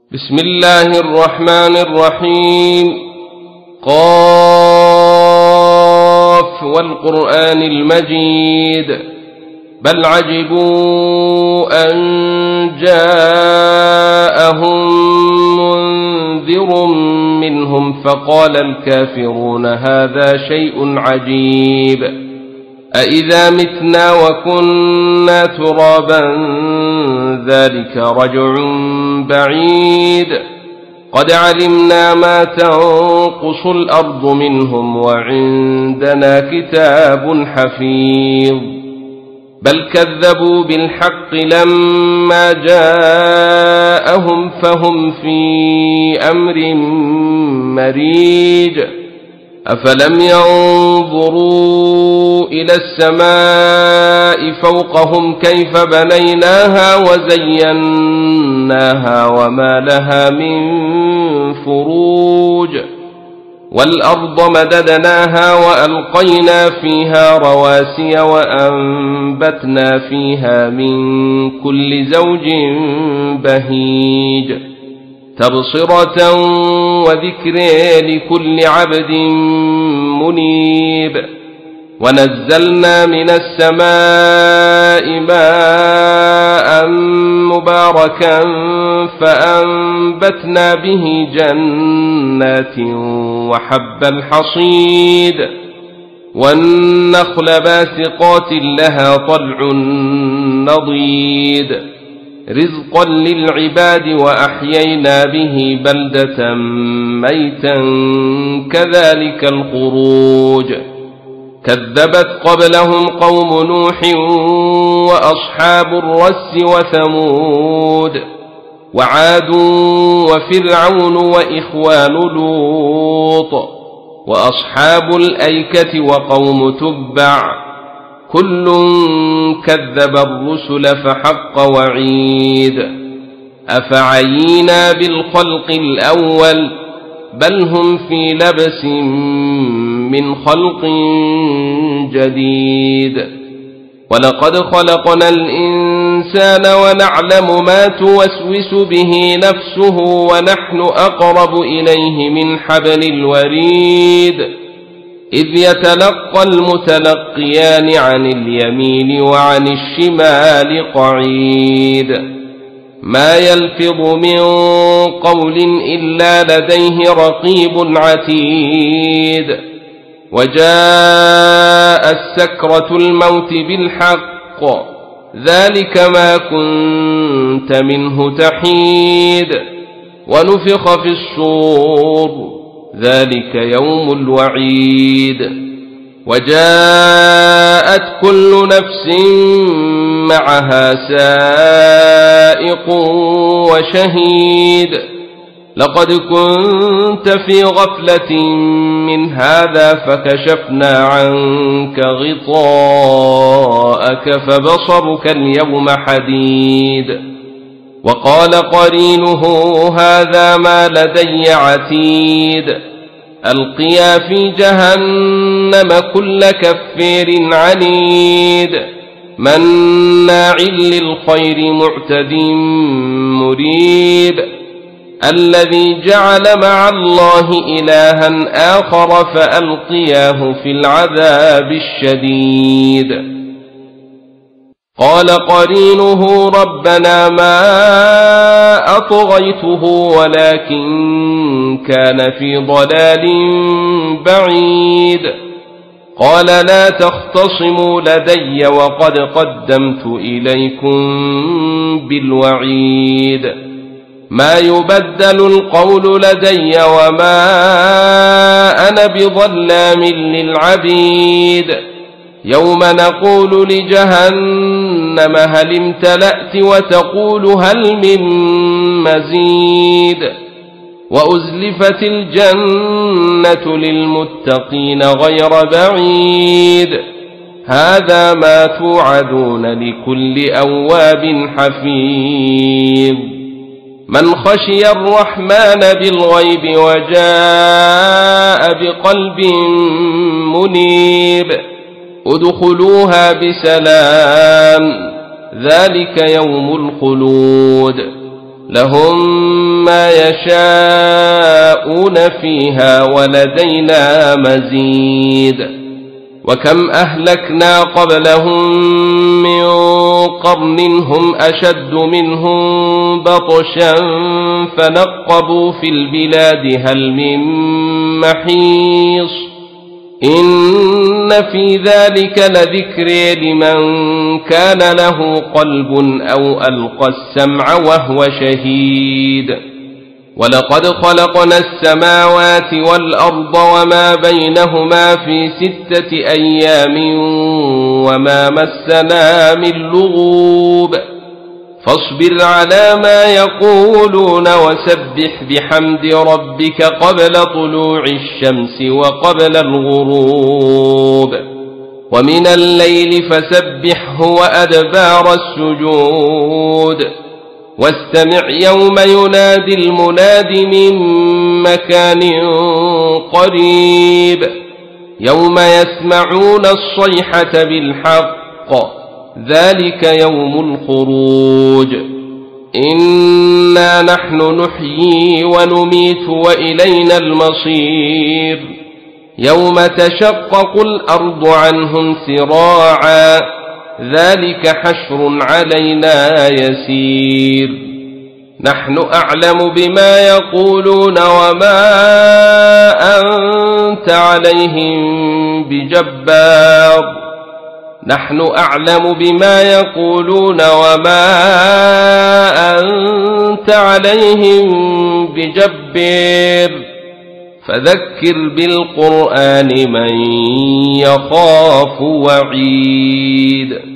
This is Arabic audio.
بسم الله الرحمن الرحيم. قاف والقرآن المجيد. بل عجبوا أن جاءهم منذر منهم فقال الكافرون هذا شيء عجيب أإذا متنا وكنا ترابا ذلك رجع بعيد قد علمنا ما تنقص الأرض منهم وعندنا كتاب حفيظ بل كذبوا بالحق لما جاءهم فهم في أمر مريج أفلم ينظروا إلى السماء فوقهم كيف بنيناها وزيناها وما لها من فروج والأرض مددناها وألقينا فيها رواسي وأنبتنا فيها من كل زوج بهيج تبصرة وذكر لكل عبد منيب ونزلنا من السماء ماء مباركا فأنبتنا به جنات وحب الحصيد والنخل باسقات لها طلع نضيد رزقا للعباد وأحيينا به بلدة ميتا كذلك الخروج كذبت قبلهم قوم نوح وأصحاب الرس وثمود وعاد وفرعون وإخوان لوط وأصحاب الأيكة وقوم تبع كل كذب الرسل فحق وعيد أفعينا بالخلق الأول بل هم في لبس من خلق جديد ولقد خلقنا الإنسان ونعلم ما توسوس به نفسه ونحن أقرب إليه من حبل الوريد إذ يتلقى المتلقيان عن اليمين وعن الشمال قعيد ما يلفظ من قول إلا لديه رقيب عتيد وجاءت سكرة الموت بالحق ذلك ما كنت منه تحيد ونفخ في الصور ذلك يوم الوعيد وجاءت كل نفس معها سائق وشهيد لقد كنت في غفلة من هذا فكشفنا عنك غطاءك فبصرك اليوم حديد وقال قرينه هذا ما لدي عتيد ألقيا في جهنم كل كفير عنيد مناع للخير معتد مريب الذي جعل مع الله إلها آخر فألقياه في العذاب الشديد قال قرينه ربنا ما أطغيته ولكن كان في ضلال بعيد قال لا تختصموا لدي وقد قدمت إليكم بالوعيد ما يبدل القول لدي وما أنا بظلام للعبيد يوم نقول لجهنم هل امتلأت وتقول هل من مزيد وأزلفت الجنة للمتقين غير بعيد هذا ما توعدون لكل أواب حفيظ من خشي الرحمن بالغيب وجاء بقلب منيب ادخلوها بسلام ذلك يوم الخلود لهم ما يشاءون فيها ولدينا مزيد. وكم أهلكنا قبلهم من قرن هم أشد منهم بطشا فنقبوا في البلاد هل من محيص. إن في ذلك لذكر لمن كان له قلب أو ألقى السمع وهو شهيد. ولقد خلقنا السماوات والأرض وما بينهما في 6 أيام وما مسنا من لغوب. فاصبر على ما يقولون وسبح بحمد ربك قبل طلوع الشمس وقبل الغروب ومن الليل فسبحه وأدبار السجود. واستمع يوم ينادي المناد من مكان قريب يوم يسمعون الصيحة بالحق ذلك يوم الخروج. إنا نحن نحيي ونميت وإلينا المصير. يوم تشقق الأرض عنهم سراعا ذلك حشر علينا يسير. نحن أعلم بما يقولون وما أنت عليهم بجبار. نحن أعلم بما يقولون وما أنت عليهم بجبار. فذكر بالقرآن من يخاف وعيد.